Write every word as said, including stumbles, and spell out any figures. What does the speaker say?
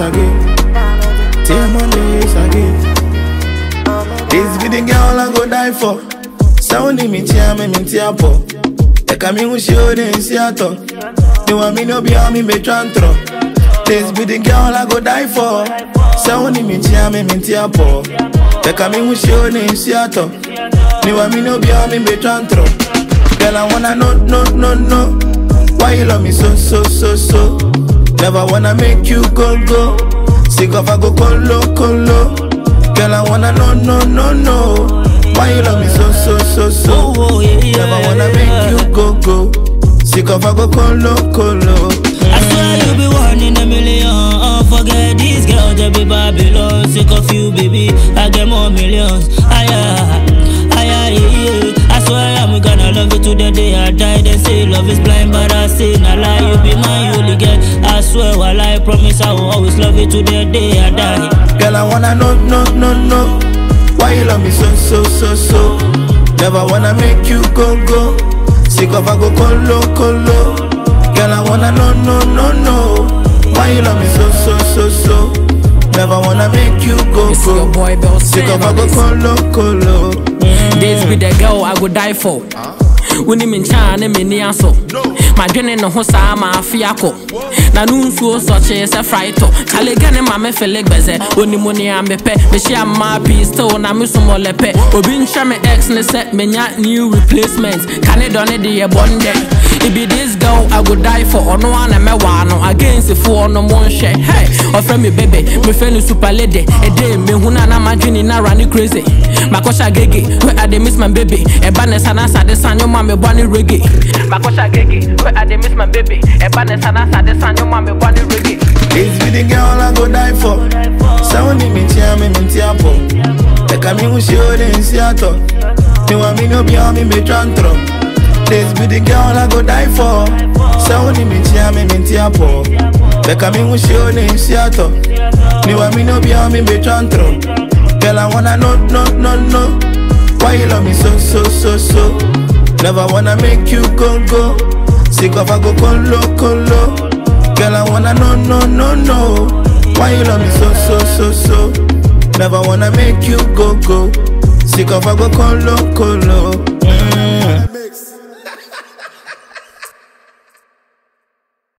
again. T M A again. This be the girl I go die for. Sound me tia me me tia po. E kami ushio de siato. You want me no be on me be trantro. This be the girl I go die for. Sound me tia me me tia po. E kami ushio de siato. You want me no be on me be trantro. Girl I wanna know no no no. Why you love me so so so so? Never wanna make you go go. Sick of I go colo colo. Girl I wanna know no no no. Why you love me so so so so? Oh, oh, yeah, yeah, never wanna yeah, make yeah. you go go. Sick of I go colo colo. I swear you be one in a million. Oh, forget these girls, they be Babylon. Sick of you, baby, I get more millions. Aya, aya, yeah. I swear I'm gonna love you to the day I die. They say love is blind, but I say nah lie. You be my only girl. I swear, while I promise I will always love you to the day I die. Girl, I wanna know, no, no, no. Why you love me so, so, so, so? Never wanna make you go, go. Sick of I go colo, colo. Girl, I wanna know, no, no, no. Why you love me so, so, so, so? Never wanna make you go, it's go. Your boy Bill Sick of I go colo, colo. Mm. This be the girl I would die for. When him in China, me near so. My journey no hosa, my fiaco. Na nun so such as a frighto. Caligani, my Felix Beze. Only money I'm a pet. The share my piece, so na musumo lepe. Obin shame ex ne set me new replacements. Can it done it the one day? It be this girl I would die for. Or no one me wano against the four no one share. Hey, offer me baby, me friend super lady. A day me huna na my journey na running crazy. Makosha gege, where I dey miss my baby. A banner sana sa de san your mama bunny reggae. Makosha gege, where I dey miss my baby. A banner sana sa de san your mama bunny reggae. This be the girl I go die for. Sound me tia me me tia po. E kami ushio de siato. You want me no be on me be trantro. This be the girl I go die for. Sound me tia me me tia po. E kami ushio de siato. You want me no be on me be trantro. Girl I wanna know no no no. Why you love me so so so so? Never wanna make you go go. Sick of I go colo colo. Girl I wanna know no no no. Why you love me so so so so? Never wanna make you go go. Sick of I go colo colo.